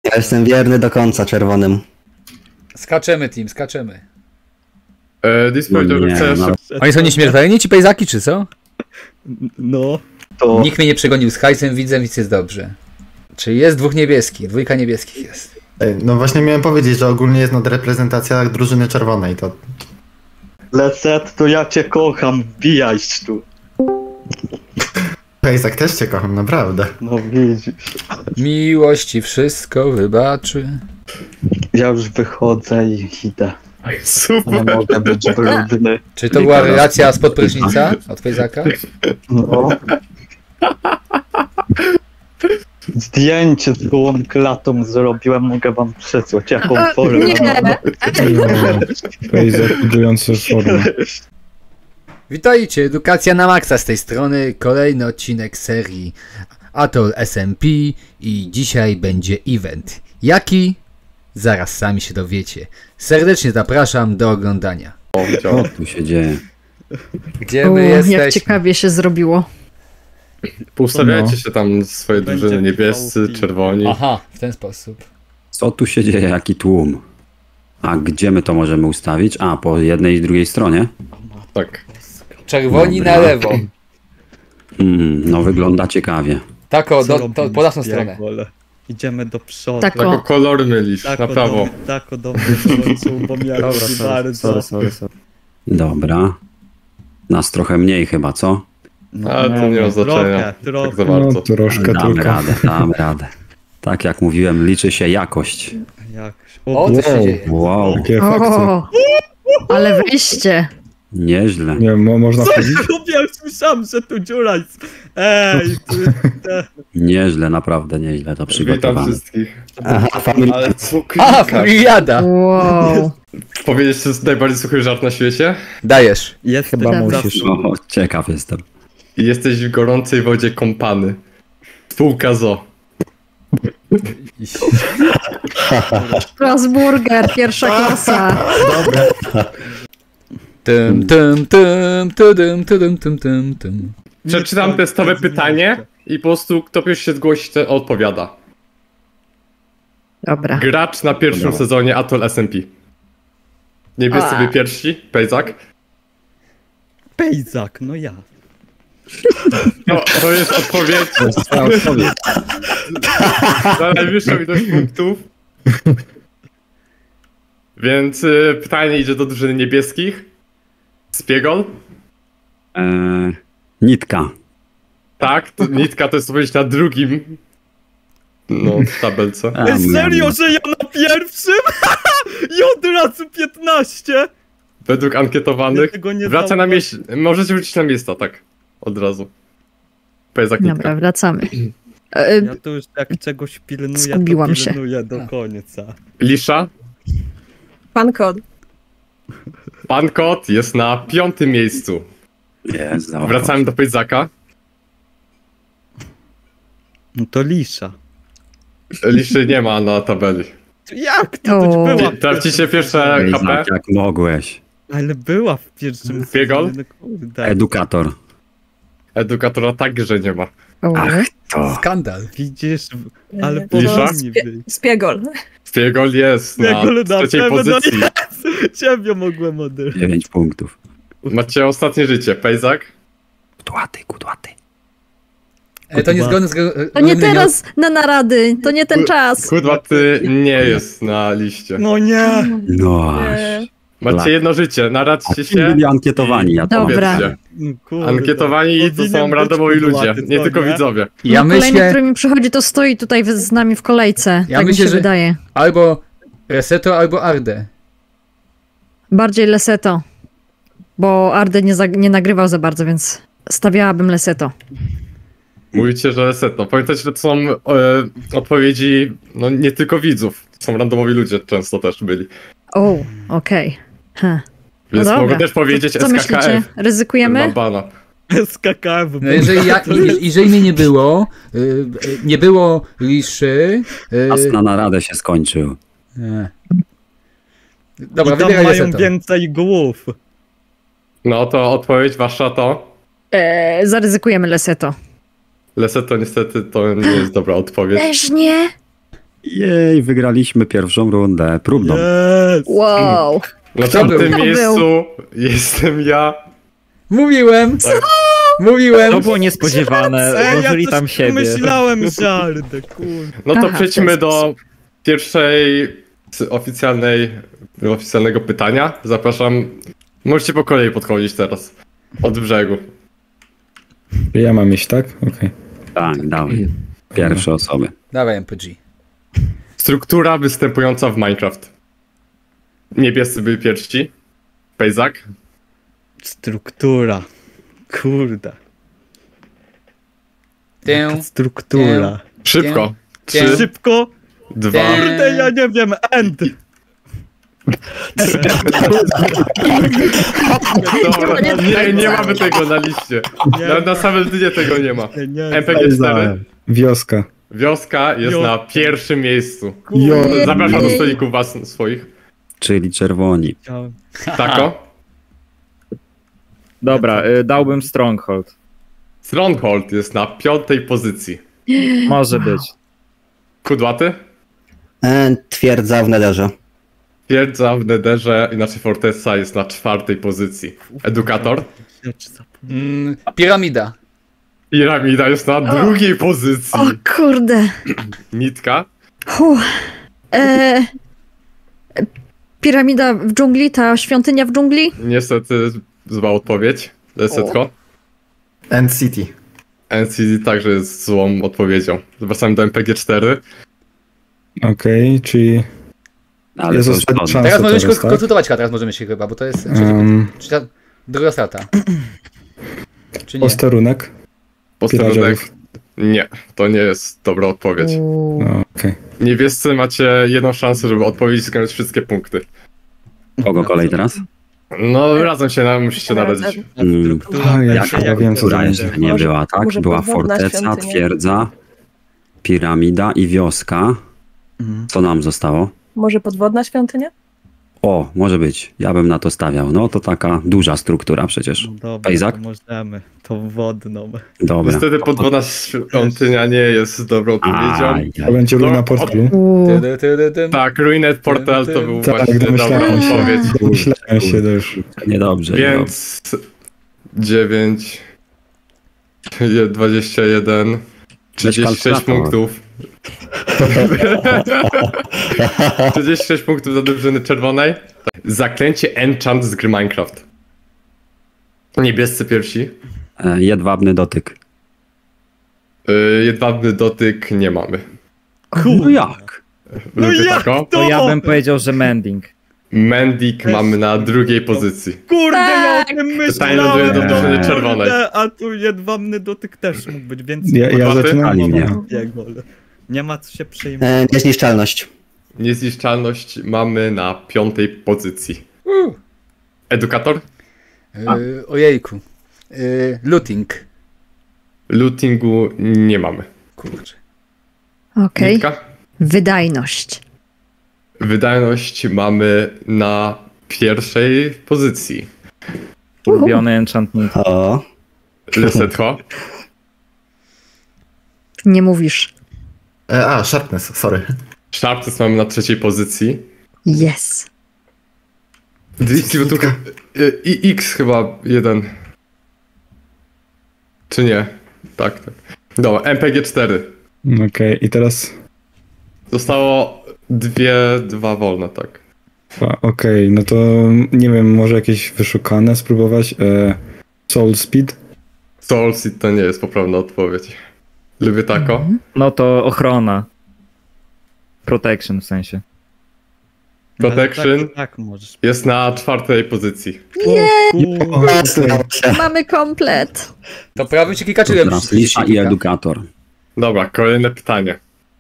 Ja jestem wierny do końca czerwonym. Skaczemy, team, skaczemy. Dis powiedział, że chcesz... Oni są nieśmiertelni, ci pejzaki, czy co? No. To... Nikt mnie nie przegonił z hajsem, widzę, więc jest dobrze. Czyli jest dwóch niebieskich, dwójka niebieskich jest. No właśnie miałem powiedzieć, że ogólnie jest nadreprezentacja drużyny czerwonej, to... Lecet, to ja cię kocham, wbijaj tu. Pejzak też cię kocham, naprawdę. No widzisz. Miłość ci wszystko wybaczy. Ja już wychodzę i idę. Nie Super. mogę być brudny. Czy to była relacja spod prysznica od pejzaka? No. Zdjęcie z gołą klatą zrobiłem, mogę wam przesłać jaką formę. Pejzak budujący formę. Witajcie, Edukacja na Maxa z tej strony, kolejny odcinek serii Atoll SMP i dzisiaj będzie event. Jaki? Zaraz sami się dowiecie. Serdecznie zapraszam do oglądania. Co tu się dzieje? Gdzie my jesteśmy? Jak ciekawie się zrobiło. Poustawiajcie się tam swoje drużyny, niebiescy, czerwoni. Aha, w ten sposób. Co tu się dzieje? Jaki tłum? A gdzie my to możemy ustawić? A, po jednej i drugiej stronie? Tak. Czerwoni Dobra. na lewo. No wygląda ciekawie. Tak o, Co to robimy, po naszą stronę. pierdolę? Idziemy do przodu. Tak. Jako kolory mylisz, na prawo. Tak do mnie włączył, bo miałem bardzo. Sorry. Dobra. Nas trochę mniej chyba, co? Ale to nie ma znaczenia. Trochę. Tak za bardzo. No troszkę Damy tylko. radę, damy radę. Tak jak mówiłem, liczy się jakość. Jak... O, co się dzieje? Wow, Takie efekty. O, ale wyjście. nieźle. Nie wiem, można wchodzić? Ja już słyszałem, że tu dziura jest. Ej, Nieźle, naprawdę nieźle to Witam przygotowane. wszystkich. Aha, familia. Ale co A, familiada! Wow. Powiedzieć, że to jest najbardziej suchy żart na świecie? Dajesz. jest Chyba ten musisz. O, ciekaw jestem. I jesteś w gorącej wodzie kąpany. Spółka ZO. Strasburger, pierwsza klasa. Tym. Przeczytam testowe pytanie i po prostu kto pierwszy się zgłosi, ten odpowiada. Dobra. Gracz na pierwszym sezonie Atoll SMP. Niebiescy wy pierwsi, Pejzak. Pejzak, no ja. No, to jest odpowiedź za najwyższą ilość punktów. Więc pytanie idzie do drużyny niebieskich. Spiegol? Nitka. Tak, nitka to jest odpowiedź na drugim. No, tabelce. A, Serio, że ja na pierwszym? I od razu 15? Według Ja ankietowanych. tego nie Wraca na zauważyłem. miejsce. Możecie wrócić na miejsca, tak. Od razu. Pejzak nitka. Dobra, wracamy. Ja tu już jak czegoś pilnuję, Zgubiłam to się. pilnuję do końca. Lisza? Pan Kod. Pan Kot jest na 5. miejscu. Jest, dobra. Wracamy do Pejzaka. No to Lisza. Liszy nie ma na tabeli. Jak to? To O. była Tracicie pierwsze HP. Pejzak, jak mogłeś. Ale była w pierwszym Spiegol? sezonie, no kurde. Edukator. Edukatora także nie ma. O. Ach, to. Skandal. Widzisz, ale Lisza? powinni być. Spiegol. Spiegol jest na Spiegol na 3. pewno pozycji. Ciebie mogłem odebrać. 9 punktów. Macie ostatnie życie. Pejzak? Kudłaty. To niezgodne z... To nie teraz na narady, to nie ten czas. Kudła, ty nie jest na liście. No nie! No aż. Macie jedno życie, naradźcie Ci się. byli ankietowani, ja to Dobra. Powiedzcie. No kurde. Ankietowani to Powinien są być randomowi ludzie, kudłaty, nie co tylko nie? widzowie. Ja Kolejny, myślę, który mi przychodzi, to stoi tutaj z nami w kolejce. Ja Tak myślę, mi się że- wydaje. albo Reseto, albo Arde. Bardziej Leseto. Bo Arde nie nagrywał za bardzo, więc stawiałabym Leseto. Mówicie, że setno. Pamiętajcie, że to są odpowiedzi no nie tylko widzów. To są randomowi ludzie często też byli. O, okej. Huh. Więc dobra. mogę też powiedzieć Co myślicie? SKKF. Ryzykujemy? Bana. SKKF. No jeżeli mnie nie było Liszy... Czas na naradę się skończył. Dobra, I tam wybieraj mają Reseto. więcej głów. No to odpowiedź wasza to... Zaryzykujemy Leseto. Leseto niestety to nie jest dobra odpowiedź. Też nie. Jej, wygraliśmy pierwszą rundę próbną. Yes! Wow. Na Kto był? czwartym Kto miejscu jestem ja. Mówiłem! Tak. Mówiłem! To było niespodziewane, Ej, włożyli ja tam coś siebie. myślałem, żardę, kurde. No to Aha, w przejdźmy ten do pierwszej oficjalnego pytania. Zapraszam. Możecie po kolei podchodzić teraz. Od brzegu. Ja mam iść, tak? Okej. Tak, dawaj. Pierwsze osoby. Dawaj MPG. Struktura występująca w Minecraft. Niebiescy byli pierwsi. Pejzak. Struktura. Kurde. Tę, Struktura. Szybko. Tę. 3, Szybko. 2. Kurde, ja nie wiem, end. Dobra, nie mamy tego na liście. Na samym dnie tego nie ma. Nie, MPG 4. Wioska. Wioska jest na pierwszym miejscu. Jo. Zapraszam do stolików swoich. Czyli czerwoni. Tako. Dobra, dałbym Stronghold. Stronghold jest na 5. pozycji. Może być. Kudłaty? Twierdza w Netherze. Twierdza w Netherze, inaczej Fortessa jest na 4. pozycji. Edukator? Piramida. Piramida jest na 2. pozycji. O kurde. Nitka? E, Piramida w dżungli, ta świątynia w dżungli? Niestety zła odpowiedź. Lesetko. End City. NCD także jest złą odpowiedzią. Zwracamy do MPG 4. Okej, czyli Ale jest to już ostatnia od- szansa Teraz możemy się teraz, tak? konsultować, teraz możemy się chyba, bo to jest czy ta druga strata. Czy nie? Posterunek? Posterunek. Pillagerów. Nie, to nie jest dobra odpowiedź. No, okej. Niebiescy macie jedną szansę, żeby odpowiedzieć i zgarnąć wszystkie punkty. Kogo kolej teraz? No razem się musicie naradzić. A, ja Jaka już chyba wiem, co która będzie. jeszcze nie Może- była, tak? może Była podwodna forteca, świątynia. twierdza, piramida i wioska. Co nam zostało? Może podwodna świątynia? O, może być. Ja bym na to stawiał. No to taka duża struktura przecież. No dobra, Pejzak? to możemy. To wodną. Dobra. Niestety podwodna świątynia nie jest dobrą odpowiedzią. Aj, To będzie No, Luna Portalu. Tak, Ruined Portal to był Tak, właśnie dobra domyślałem się. odpowiedź. Domyślałem się też. Niedobrze. Więc 9, 21, 36 kalkulator. punktów. 36 punktów dla drużyny czerwonej. Zaklęcie Enchant z gry Minecraft. Niebiescy pierwsi. Jedwabny dotyk. Jedwabny dotyk nie mamy. No jak? No Lubię jak tako. To ja bym powiedział, że Mending. Mending mamy na 2. pozycji. Kurde, ja o Tak. tym Pytanie ląduje myślałem. do drużyny kurde, czerwonej. A tu jedwabny dotyk też mógł być, więc... Ja Podwody? zaczynam. Ali mnie. Nie ma co się przejmować. Niezniszczalność. Niezniszczalność mamy na 5. pozycji. Edukator? Ojejku. Looting. Lootingu nie mamy. Kurczę. Okej. Nitka? Wydajność. Wydajność mamy na 1. pozycji. Ulubiony enchantnik. O. Lesetho? Nie mówisz. Sharpness, sorry. Sharpness mamy na 3. pozycji. Yes. Nitka? I X chyba jeden. Czy nie? Tak, tak. Dobra, MPG 4. Okej, i teraz... Zostało dwa wolne, tak. Okej, no to nie wiem, może jakieś wyszukane spróbować? Soul Speed? Soul Seed to nie jest poprawna odpowiedź. Lubię tako. No to ochrona. Protection w sensie. Protection Tak możesz. jest na 4. pozycji. Mamy komplet. To prawym się klika, czy To lewym teraz się Lisza i klika? edukator. Dobra, kolejne pytanie.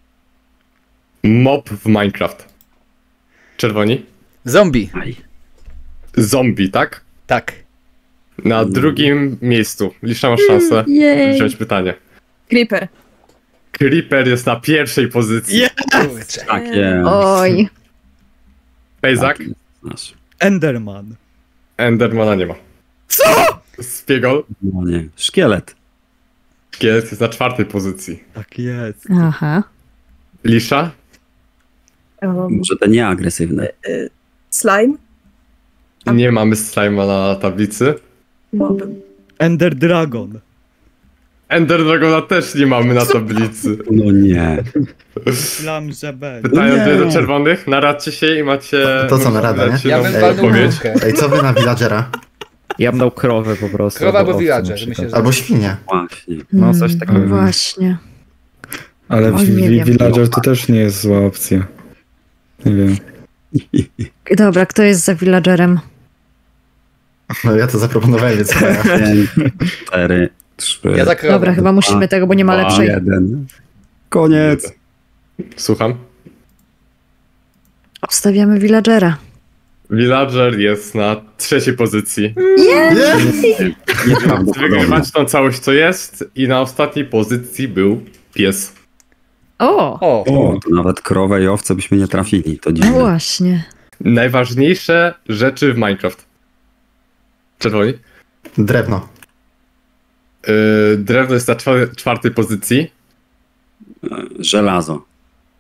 Mob w Minecraft. Czerwoni? Zombie. Aj. Zombie, tak? Tak. Na 2. miejscu. Lisza masz szansę Jej. wziąć pytanie. Creeper. Creeper jest na 1. pozycji. Kurczę. Tak jest. Oj. Pejzak? Nasz. Enderman. Endermana nie ma. Co? Spiegol? No nie. Szkielet. Szkielet jest na 4. pozycji. Tak jest. Aha. Lisza? Może te nieagresywne. Slime? Nie mamy slime'a na tablicy. No, Ender Dragon. Ender Dragona też nie mamy na tablicy. No nie. Myślałem, że będzie. Pytają do czerwonych, naradźcie się i macie... To co, narada, nie? Ja bym walnął odpowiedź. łódkę. Ej, co wy na villagera? Ja bym dał krowę po prostu. Krowa albo albo owce na villager, przykład. myślę, że... Albo świnie. Właśnie. No, coś takiego. No właśnie. Ale Oj, nie wiem. villager to też nie jest zła opcja. Nie wiem. Dobra, kto jest za villagerem? No ja to zaproponowałem, więc chyba ja. 5, 4, 3, Ja za krową. Dobra, chyba musimy tego, bo nie ma 2, lepszej. 1. Koniec. Słucham? Obstawiamy villagera. Villager jest na 3. pozycji. Nieprawdopodobne. Wygrywać tą całość, co jest, i na ostatniej pozycji był pies. O! O, O, to nawet krowę i owce byśmy nie trafili. To No dziwne. właśnie. Najważniejsze rzeczy w Minecraft. Czerwoni? Drewno. Drewno jest na 4. pozycji. Żelazo.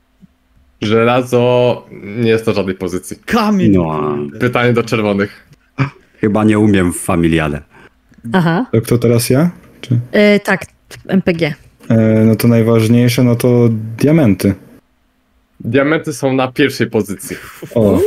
Żelazo nie jest na żadnej pozycji. Kamień. No, Pytanie do czerwonych. chyba nie umiem w familiale. Aha. To kto teraz ja? Czy? Tak, MPG. No to najważniejsze, no to diamenty. Diamenty są na 1. pozycji. O,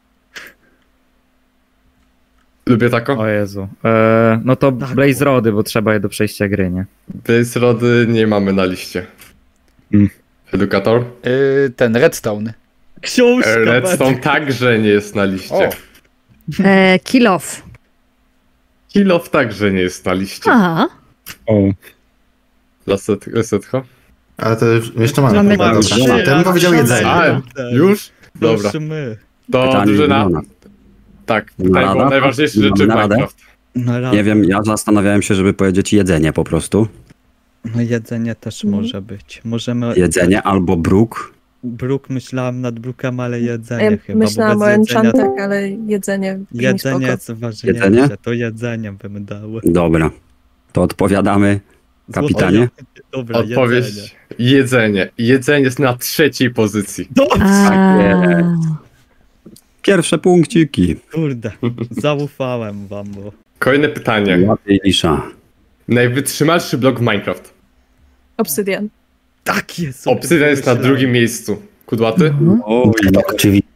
Lubię taką? O Jezu. No to Blaze Rody, bo trzeba je do przejścia gry, nie? Blaze Rody nie mamy na liście. Edukator? ten Redstone. Książka. Redstone także nie jest na liście. O. Kill off. Kill off także nie jest na liście. Aha. o. Lasetcho? Ale to jeszcze mamy. Mamy Dobra, trzy. dobra. To bym powiedział jedzenie. A, już? Dobra. Proszę my. To Pytanie drużyna. do nas. Tak, Na pytanie radę? było najważniejsze rzeczy w Na radę? Minecraft. No, Nie wiem, ja zastanawiałem się, żeby powiedzieć jedzenie po prostu. No jedzenie też może być. Możemy... Jedzenie albo bruk. Bruk myślałem nad brukiem, ale jedzenie chyba. Myślałam bo o bez jedzenia, enchantach, ale jedzenie brzmi jedzenie spoko. jest ważniejsze. Jedzenie? To jedzenie bym dał. Dobra. To odpowiadamy. Kapitanie? Dobra, Odpowiedź jedzenie. Jedzenie jest na 3. pozycji. A, Pierwsze punkciki. Kurde, zaufałem wam, bo... Kolejne pytanie. Łapie lisza. Najwytrzymalszy blok w Minecraft. Obsydian. Tak jest! Obsydian jest na 2. miejscu. Kudłaty? Oj, Oczywiście.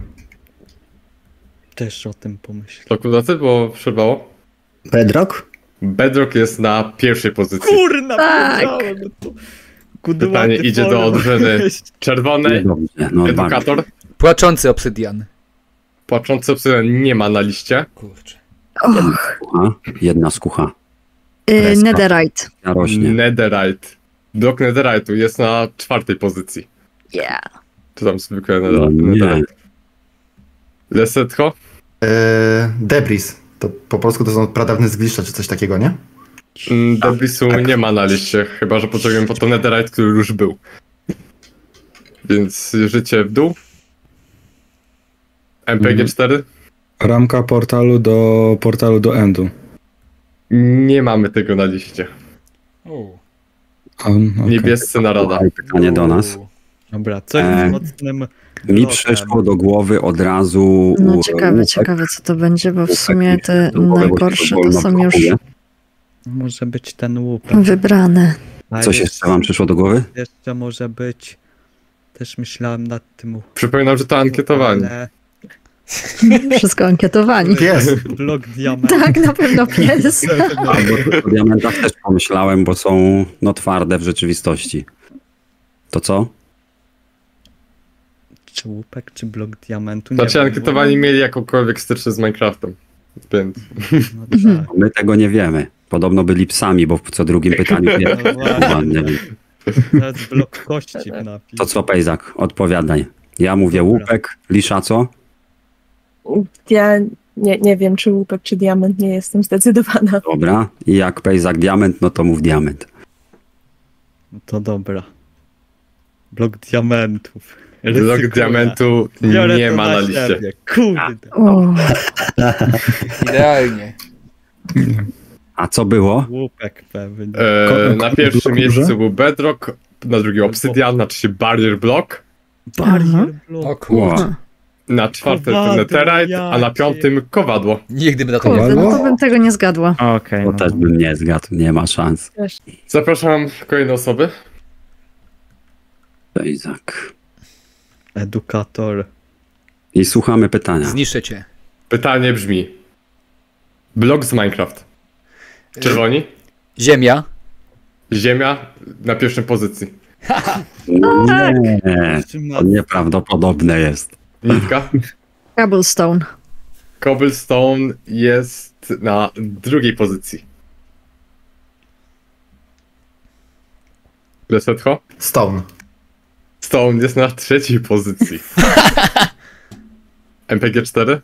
Też o tym pomyślałem. To kudłaty, bo przerwało. Bedrock? Bedrock jest na 1. pozycji. Kurna, Tak. powiedziałem to! Kudłaty Pytanie idzie do forum. drużyny czerwonej. dobrze. No, bardzo. Edukator. Płaczący obsydian. Płaczący obsydian nie ma na liście. Kurczę. Skucha. Jedna skucha. Netherite. Ja rośnie. Netherite. Blok Netherite'u jest na 4. pozycji. Yeah. Czy tam zwykłe No nie. Netherite? Lesetcho? Debris. To po polsku to są pradawne zgliszcza, czy coś takiego, nie? Debrisu nie ma na liście, chyba że potrzebujemy po to Netherite, który już był. Więc życie w dół. MPG 4? Ramka portalu do endu. Nie mamy tego na liście. Okay. Niebiescy narada. Pytanie do nas. Dobra, co jest mocnym Mi blokiem? przyszło do głowy od razu. No ciekawe co to będzie, bo w sumie te najgorsze to są już Może być ten łupek. wybrane. A Coś jeszcze wam przyszło do głowy? Jeszcze może być... Też myślałem nad tym łupem, Przypominam, że to ankietowanie. ale Wszystko ankietowani. Pies. blok diament. Tak, na pewno pies. Albo o diamentach też pomyślałem, bo są twarde w rzeczywistości. To co? Czy łupek, czy blok diamentu? Nie Znaczy wiem. ankietowani mieli jakąkolwiek styczność z Minecraftem. Więc No tak. My tego nie wiemy. Podobno byli psami, bo w co drugim pytaniu nie. No właśnie, Nie wiem. to jest blok kości napis. To co, Pejzak? Odpowiadaj. Ja mówię Dobra. łupek, lisza co? Ja nie wiem, czy łupek, czy diament, nie jestem zdecydowana. Dobra. I jak Pejzak diament, no to mów diament. No to dobra. Blok diamentów. blok Ryzykuję. diamentu Biorę nie to ma na liście. siebie. Kurde. O, Idealnie. A co było? Łupek pewnie. Na pierwszym miejscu był Bedrock, na drugim Obsydian, na trzecim Barrier Block, Barrier O block. kurczę. Na czwartym Kowadło, Netherite, a na jakie. piątym kowadło. Nigdy by na to nie Kurde, wpadł. no to bym tego nie zgadła. Okej, To no. też bym nie zgadł, nie ma szans. Zapraszam kolejne osoby. Izak. Edukator. I słuchamy pytania. Zniszczę cię. Pytanie brzmi. Blok z Minecraft. Czerwoni. Ziemia. Ziemia na pierwszej pozycji. No nie, to nieprawdopodobne jest. Nitka. Cobblestone. Cobblestone jest na drugiej pozycji. Lesetho. Stone. Stone jest na trzeciej pozycji. MPG4.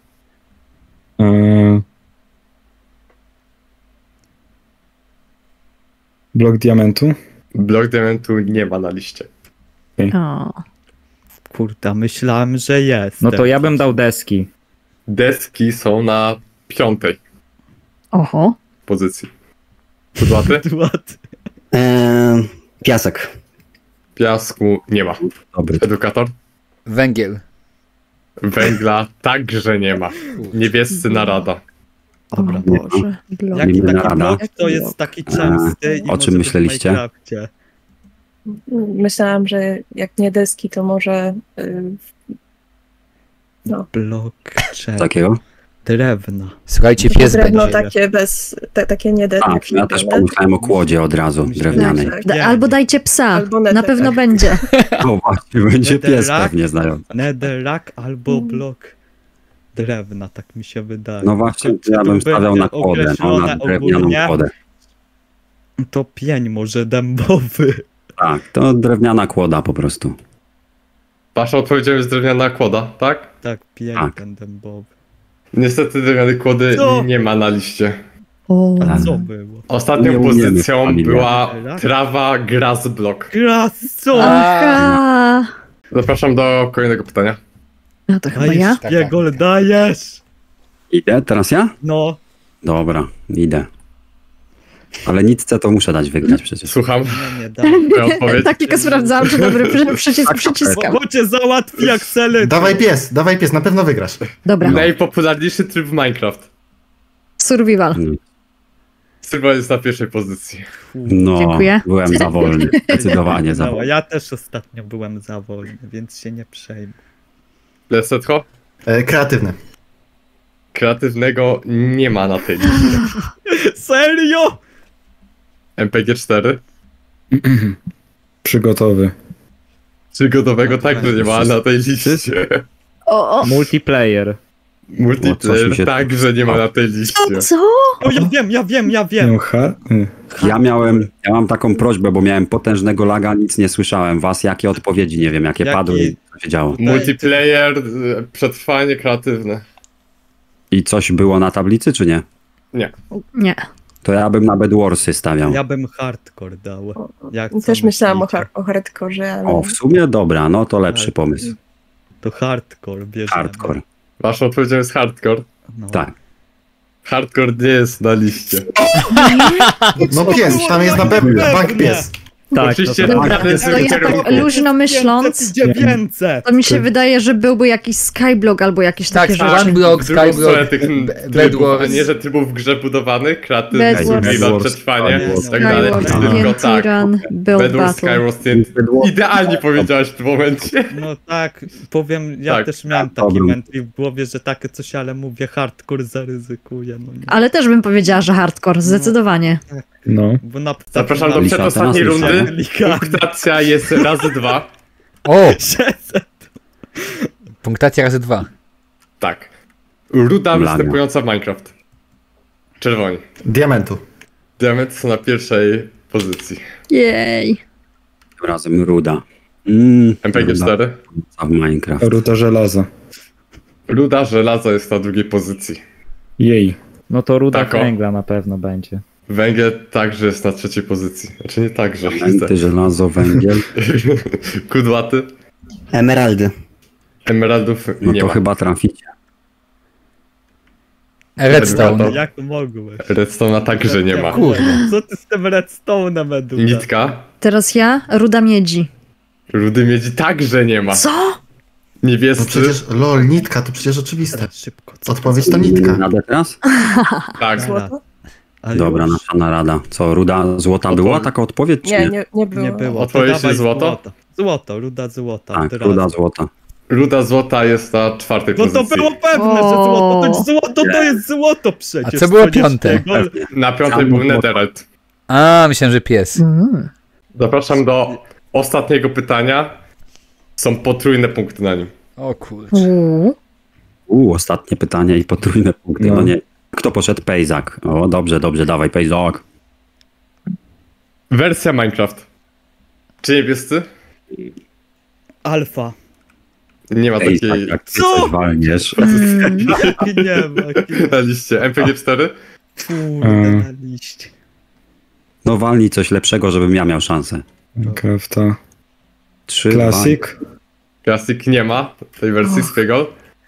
Blok diamentu. Blok diamentu nie ma na liście. O. Kurde, myślałem, że jest. No to ja bym dał deski. Deski są na piątej Oho. pozycji. Kudłaty? Piasek. Piasku nie ma. Dobry. Edukator? Węgiel. Węgla także nie ma. Niebiescy narada. Dobra. O Boże. Blok. Jaki taki Rada. blok to jest taki częsty i o może czym być w myśleliście? Minecrafcie. Myślałam, że jak nie deski, to może... Blok Takiego? drewna. Słuchajcie, pies drewno będzie. takie bez... takie nie Tak, ja też pomyślałem o kłodzie od razu, drewnianej. Albo dajcie psa. Albo Na nether, pewno tak. będzie. O właśnie, będzie pies Netherrack? pewnie znający. Netherrack albo blok drewna, tak mi się wydaje. No właśnie, Czy ja to bym stawiał na będzie kłodę, no, na określone drewnianą ogólnie? kłodę. To pień może dębowy. Tak, to drewniana kłoda po prostu. Wasza odpowiedź jest drewniana kłoda, tak? Tak, pień Tak. ten dębowy. Niestety drewnianej kłody Co? nie ma na liście. O. A co było? Ostatnią Nie umiemy pozycją familia. była trawa grass block. Graso! Aha. Zapraszam do kolejnego pytania. No to chyba ja. Tak, Jego tak. dajesz! Idę, teraz ja? No, Dobra, idę. Ale Nitce to muszę dać wygrać przecież. Słucham. nie dam. Twoja odpowiedź? Tak tylko sprawdzałam, czy dobry przycisk przyciskam. Bo cię załatwi jak sele. Dawaj pies, na pewno wygrasz. Dobra. Najpopularniejszy tryb w Minecraft. Survival. Survival jest na pierwszej pozycji. No, Dziękuję. byłem za wolny. Zdecydowanie za wolny. Ja też ostatnio byłem za wolny, więc się nie przejmuj. Lesetho? Kreatywny. Kreatywnego nie ma na tej liście. Serio? MPG4? Przygotowy. Przygodowego także nie ma na tej liście. O. Multiplayer. O, coś mi Multiplayer się- także nie ma na tej liście. Co? O, ja wiem. No, Ja mam taką prośbę, bo miałem potężnego laga, nic nie słyszałem. Was, jakie odpowiedzi, nie wiem, jakie Jaki- padły i co się działo. Multiplayer, przetrwanie kreatywne. I coś było na tablicy, czy nie? Nie. To ja bym na Bedwarsy stawiał. Ja bym hardcore dał. Jak Też co myślałam myślicie? o hardkorze, ale... O, w sumie dobra, no to lepszy Tak. pomysł. To hardcore bierzemy. Hardcore. Waszą odpowiedzią jest hardcore. No. Tak. Hardcore nie jest na liście. No pies, tam jest na pewno bank pies. Tak, Oczywiście to Dobra, każdy z to ja kierunków. tak luźno myśląc, 500! to mi się wydaje, że byłby jakiś skyblock albo jakieś Tak, takie tak. rzeczy. Block, W drugą stronę Skyblock, tych trybów, Bedwars. a nie, że trybów w grze budowanych, kreatywny, Bedwars. survival, przetrwanie i tak dalej. Skyward, Tylko TNT tak. Run, Build Bedwars, Battle. Skyward, idealnie powiedziałeś w tym momencie. No tak, powiem, ja Tak. też miałem taki Dobra. mentli w głowie, że takie coś, ale mówię hardcore zaryzykuję. No nie. Ale też bym powiedziała, że hardcore, zdecydowanie. No. Bo na Zapraszam do Lisia, przedostatniej teraz rundy. Lisia. Punktacja jest razy 2. O! 600. Punktacja razy 2. Tak. Ruda Blania. występująca w Minecraft. Czerwoni. Diamentu. Diamenty są na pierwszej pozycji. Jej. Tym razem ruda. MPG4. A w Minecraft. Ruta żelaza. Ruda żelazo jest na drugiej pozycji. Jej. No to ruda Tak, o. węgla na pewno będzie. Węgiel także jest na trzeciej pozycji. Znaczy nie także. Diamenty, żelazo, węgiel. Kudłaty. Emeraldy. Emeraldów No nie to ma. chyba traficie. Redstone. Jak mogłeś? Redstone'a także nie ma. Kurde. Co ty z tym redstone'em, Eduka? Nitka. Teraz ja, ruda miedzi. Rudy miedzi także nie ma. Co? No Niebiescy, przecież LOL, nitka, to przecież oczywiste. Szybko. Co? Odpowiedź to nitka. Radę teraz? tak. Złoto? Ale Dobra, już nasza narada. Co, ruda złota była taka odpowiedź, czy Nie, nie? nie było. nie było. Odpowiedź To dawaj jest złoto? Złoto, ruda złota. Tak, od razu. ruda złota. Ruda złota jest na 4. No to pozycji. było pewne, że złoto. To jest złoto, to jest złoto przecież. A co było to nie piąte? szpiegol. Na 5. Tam był było- Netherite. A, myślałem, że pies. Zapraszam do ostatniego pytania. Są potrójne punkty na nim. O kurczę. Ostatnie pytanie i potrójne punkty. No. No nie. Kto poszedł? Pejzak. O, dobrze, dawaj, Pejzak. Wersja Minecraft. Czy niebiescy? Alfa. Nie ma Pejzak, takiej jak ty Co? coś walniesz. Jaki nie ma. na liście. MPG4? Kurde, na liście. No walnij coś lepszego, żebym ja miał szansę. Crafta. 3, Classic. Classic nie ma tej wersji Spiegel.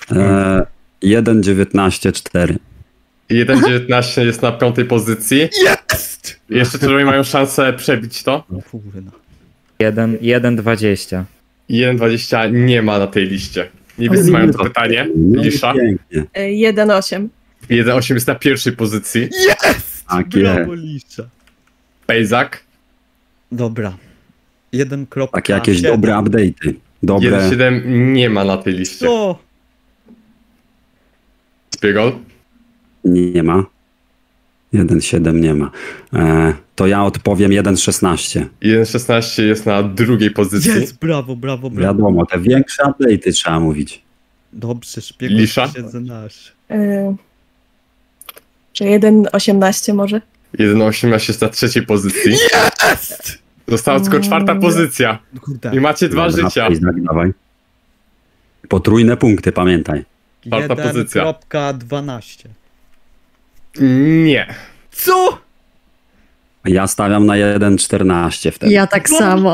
1.19.4. 1.19 jest na 5. pozycji. Jest! Jeszcze trochę mają szansę przebić to. Kurna. 1.20. 1.20 nie ma na tej liście. Niebiescy mają to pytanie. No i Lisza. pięknie. 1,8. 1.8 jest na 1. pozycji. Jest! Tak Brawo, jest. Lisza. Pejzak. Dobra. 1.7. Takie jakieś dobre update'y. Dobre. 1.7 nie ma na tej liście. Co? Spiegel. Nie ma. 1.7 nie ma. To ja odpowiem 1.16. 1.16 jest na 2. pozycji. Jest! Brawo, brawo, brawo. Wiadomo, te większe update'y trzeba mówić. Dobrze, szpiegol Lisza? się znasz. Czy 1,18 może? 1.18 jest na 3. pozycji. Jest! Została tylko 4. pozycja. Kurde. I macie 2 Dobra, życia. Pejzak, dawaj. Potrójne punkty, pamiętaj. 4. pozycja. 1.12. Nie. Co? Ja stawiam na 1.14 wtedy. Ja tak samo.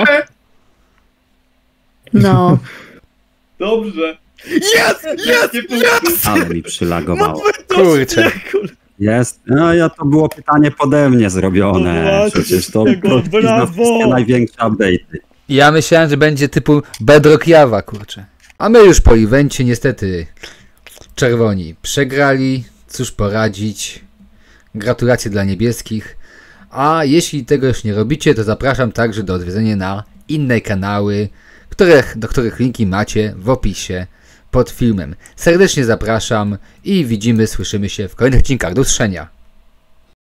No. Dobrze. Jest! Jest! Ale mi przylagowało. Kurczę. Jest. No ja to było pytanie pode mnie zrobione. No właśnie, Przecież to tego, wszystkie brawo. największe update'y. Ja myślałem, że będzie typu Bedrock Java, kurczę. A my już po evencie niestety czerwoni przegrali. Cóż poradzić. Gratulacje dla niebieskich. A jeśli tego już nie robicie, to zapraszam także do odwiedzenia na inne kanały, do których linki macie w opisie pod filmem. Serdecznie zapraszam i widzimy, słyszymy się w kolejnych odcinkach. Do usłyszenia.